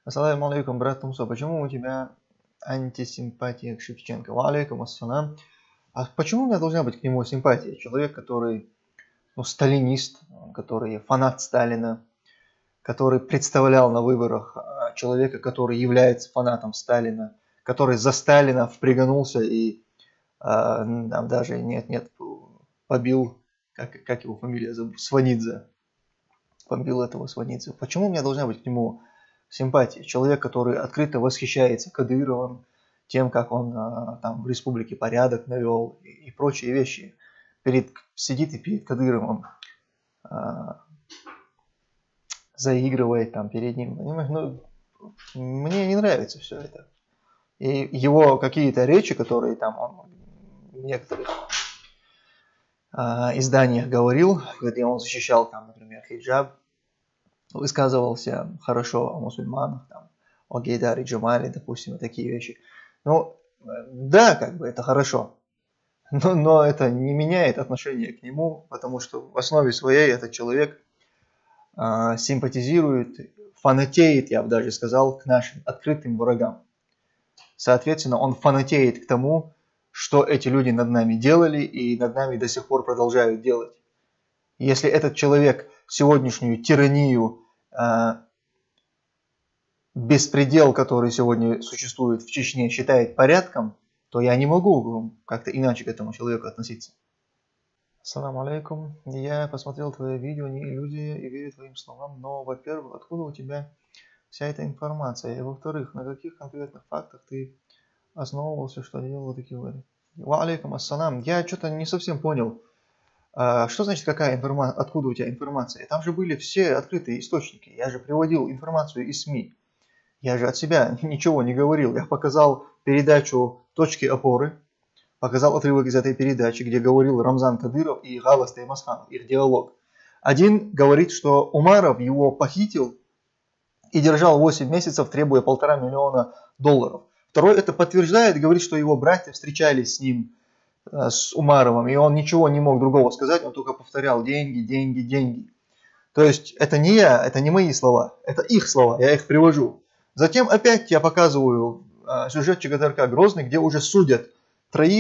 Ассаламу алейкум, брат Тумсо. Почему у тебя антисимпатия к Шевченко? Ва алейкум ассалам. А почему у меня должна быть к нему симпатия? Человек, который сталинист, который фанат Сталина, который представлял на выборах человека, который является фанатом Сталина, который за Сталина впряганулся и там даже побил, как его фамилия зовут, Сванидзе, побил этого Сванидзе. Почему у меня должна быть к нему симпатия? Человек, который открыто восхищается Кадыровым, тем, как он там в республике порядок навел и прочие вещи. Сидит и перед Кадыровым заигрывает там перед ним. Понимаешь? Ну, мне не нравится все это. И его какие-то речи, которые там он в некоторых изданиях говорил, где он защищал там, например, хиджаб, высказывался хорошо о мусульманах, там, о Гейдаре Джамале, допустим, и такие вещи. Ну, да, как бы это хорошо, но это не меняет отношение к нему, потому что в основе своей этот человек симпатизирует, фанатеет, я бы даже сказал, к нашим открытым врагам. Соответственно, он фанатеет к тому, что эти люди над нами делали и над нами до сих пор продолжают делать. Если этот человек сегодняшнюю тиранию, беспредел, который сегодня существует в Чечне, считает порядком, то я не могу как-то иначе к этому человеку относиться. Ассаламу алейкум. Я посмотрел твое видео, не иллюзия, и верю твоим словам, но, во-первых, откуда у тебя вся эта информация, и, во-вторых, на каких конкретных фактах ты основывался, что делал такие выводы? Ва алейкум ассалам. Я что-то не совсем понял. Что значит, какая информация, откуда у тебя информация? Там же были все открытые источники. Я же приводил информацию из СМИ. Я же от себя ничего не говорил. Я показал передачу «Точки опоры», показал отрывок из этой передачи, где говорил Рамзан Кадыров и Галас Таймасханов, их диалог. Один говорит, что Умаров его похитил и держал 8 месяцев, требуя $1,5 миллиона. Второй это подтверждает, говорит, что его братья встречались с ним, с Умаровым, и он ничего не мог другого сказать, он только повторял деньги, деньги, деньги. То есть это не я, это не мои слова, это их слова, я их привожу. Затем опять я показываю сюжет ЧГТРК Грозный, где уже судят 3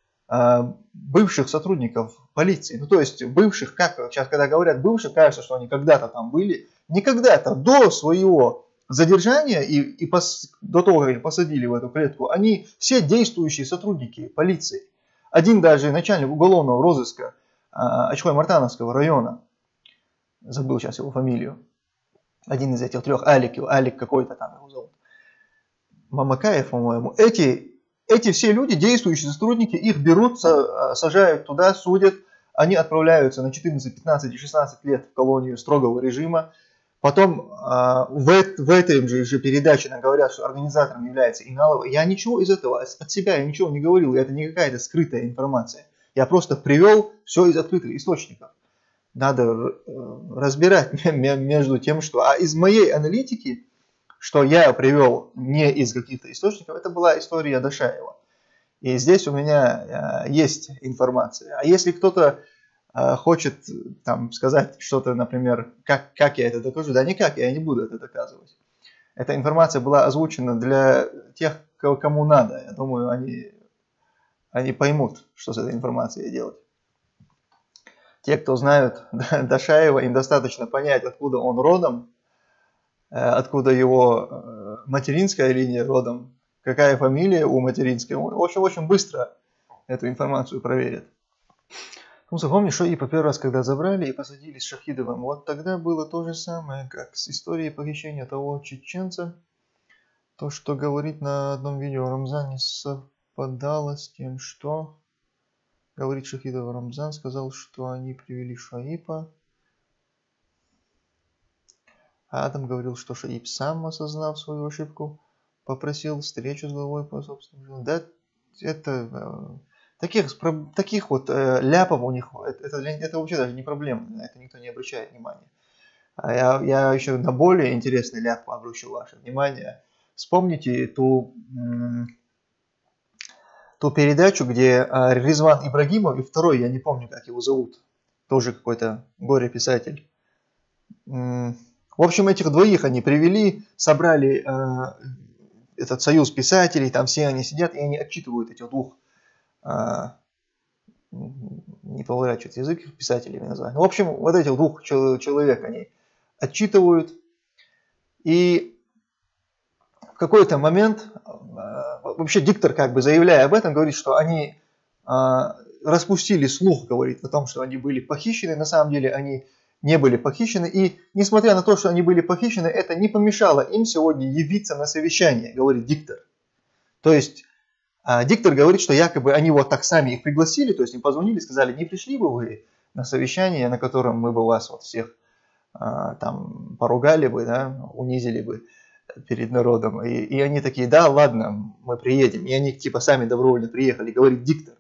бывших сотрудников полиции. Ну то есть бывших, как сейчас когда говорят бывших, кажется, что они когда-то там были. Не когда-то, до своего задержания и до того, как их посадили в эту клетку, они все действующие сотрудники полиции. Один даже начальник уголовного розыска Ачхой-Мартановского района, забыл сейчас его фамилию, один из этих 3, Алик какой-то там его зовут, Мамакаев, по-моему, эти все люди, действующие сотрудники, их берут, сажают туда, судят, они отправляются на 14, 15 и 16 лет в колонию строгого режима. Потом в этой же передаче нам говорят, что организатором является Иналова. Я ничего из этого от себя я ничего не говорил, это не какая-то скрытая информация. Я просто привел все из открытых источников. Надо разбирать между тем, что... А из моей аналитики, что я привел не из каких-то источников, это была история Дашаева. И здесь у меня есть информация. А если кто-то хочет там сказать что-то, например, как я это докажу, да никак, я не буду это доказывать. Эта информация была озвучена для тех, кому надо. Я думаю, они поймут, что с этой информацией делать. Те, кто знают Дашаева, им достаточно понять, откуда он родом, откуда его материнская линия родом, какая фамилия у материнской. Очень быстро эту информацию проверят. Помнишь, что и по первый раз, когда забрали и посадили с Шахидовым, вот тогда было то же самое, как с историей похищения того чеченца. То, что говорит на одном видео Рамзан, не совпадало с тем, что говорит Шахидов. Рамзан сказал, что они привели Шаипа. А Адам говорил, что Шаип сам, осознав свою ошибку, попросил встречу с главой по собственному. Да, это... Таких вот ляпов у них, это вообще даже не проблема, на это никто не обращает внимания. А я еще на более интересный ляп обращу ваше внимание. Вспомните ту передачу, где Резван Ибрагимов и второй, я не помню, как его зовут, тоже какой-то горе-писатель. В общем, этих двоих они привели, собрали этот союз писателей, там все они сидят, и они отчитывают этих двух, не поворачивается язык, писателями называют. В общем, вот этих двух человек они отчитывают, и в какой-то момент вообще диктор, как бы заявляя об этом, говорит, что они распустили слух, говорит, о том, что они были похищены. На самом деле они не были похищены. И несмотря на то, что они были похищены, это не помешало им сегодня явиться на совещание, говорит диктор. То есть диктор говорит, что якобы они вот так сами их пригласили, то есть им позвонили, сказали, не пришли бы вы на совещание, на котором мы бы вас вот всех там поругали бы, да, унизили бы перед народом. И они такие, да, ладно, мы приедем. И они типа сами добровольно приехали, говорит диктор.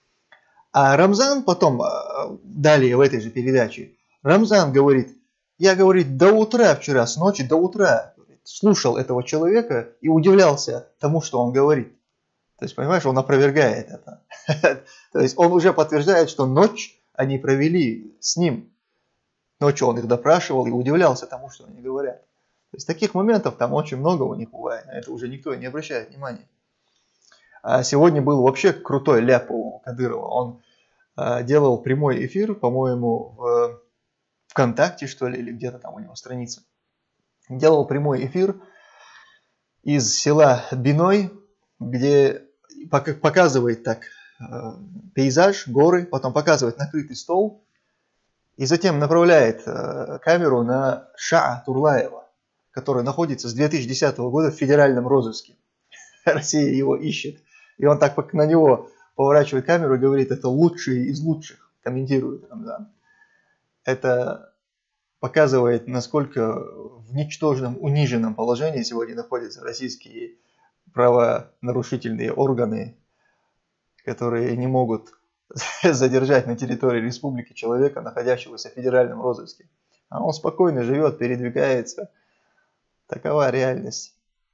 А Рамзан потом, далее в этой же передаче, Рамзан говорит, я, говорит, до утра вчера, с ночи до утра слушал этого человека и удивлялся тому, что он говорит. То есть, понимаешь, он опровергает это. То есть, он уже подтверждает, что ночь они провели с ним. Ночью он их допрашивал и удивлялся тому, что они говорят. То есть, таких моментов там очень много у них бывает. На это уже никто не обращает внимания. А сегодня был вообще крутой ляп у Кадырова. Он делал прямой эфир, по-моему, в ВКонтакте, что ли, или где-то там у него страница. Делал прямой эфир из села Биной, где показывает так пейзаж, горы, потом показывает накрытый стол, и затем направляет камеру на Шаа Турлаева, который находится с 2010 года в федеральном розыске. Россия его ищет. И он так на него поворачивает камеру и говорит, это лучший из лучших, комментирует Рамзан. Это показывает, насколько в ничтожном, униженном положении сегодня находятся российские правонарушительные органы, которые не могут задержать на территории республики человека, находящегося в федеральном розыске. А он спокойно живет, передвигается. Такова реальность.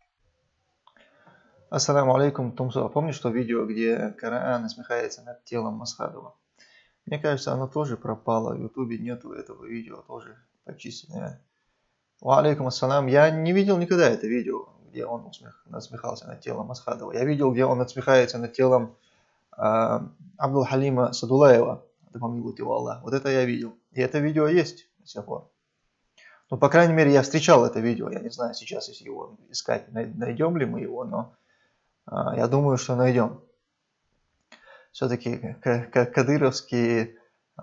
Ассаламу алейкум, Тумсо. Помнишь то видео, где Коран насмехается над телом Масхадова? Мне кажется, оно тоже пропало. В Ютубе нету этого видео, тоже почистили. Ва алейкум ассалам. Я не видел никогда это видео, где он насмехался над телом Масхадова. Я видел, где он насмехается над телом Абдул-Халима Садулаева. Да помилует его Аллах. Вот это я видел. И это видео есть до сих пор. Ну, по крайней мере, я встречал это видео. Я не знаю сейчас, если его искать, найдем ли мы его, но я думаю, что найдем. Все-таки кадыровские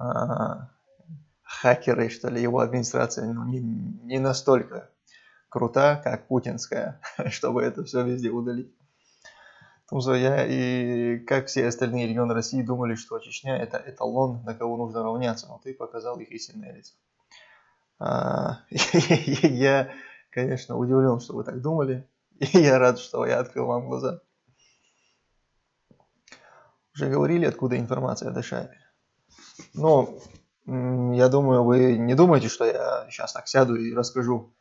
хакеры, что ли, его администрация не настолько крута, как путинская, чтобы это все везде удалить. Потому что я и как все остальные регионы России думали, что Чечня это эталон, на кого нужно равняться, но ты показал их истинное лицо. Я, конечно, удивлен, что вы так думали, и я рад, что я открыл вам глаза. Уже говорили, откуда информация о Дашаеве. Но я думаю, вы не думаете, что я сейчас так сяду и расскажу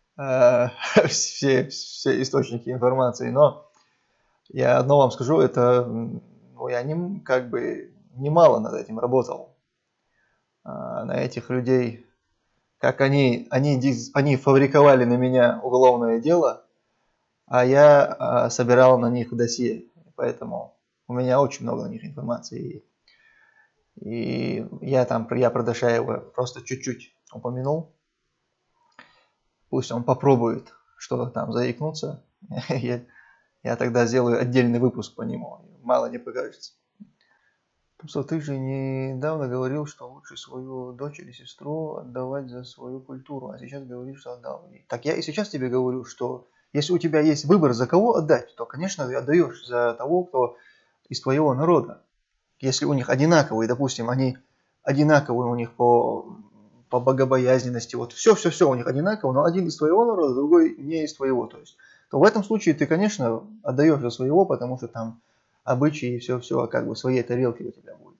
все источники информации, но я одно вам скажу, это я немало над этим работал. На этих людей, как они фабриковали на меня уголовное дело, а я собирал на них досье, поэтому у меня очень много на них информации. И я про Дашаева просто чуть-чуть упомянул. Пусть он попробует что-то там заикнуться. Я тогда сделаю отдельный выпуск по нему. Мало не покажется. Потому что ты же недавно говорил, что лучше свою дочь или сестру отдавать за свою культуру. А сейчас говоришь, что отдал. Так я и сейчас тебе говорю, что если у тебя есть выбор, за кого отдать, то, конечно, ты отдаешь за того, кто из твоего народа. Если у них одинаковые, допустим, они одинаковые у них по богобоязненности, вот все у них одинаково, но один из твоего народа, другой не из твоего, то в этом случае ты, конечно, отдаешь за своего, потому что там обычаи и все как бы в своей тарелке у тебя будет.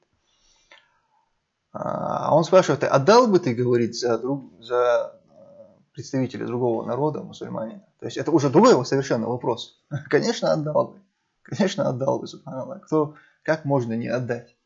А он спрашивает, отдал бы ты, говорит, за представителя другого народа, мусульманина? То есть это уже другой совершенно вопрос. Конечно, отдал бы. Конечно, отдал бы, субханаллах. Как можно не отдать?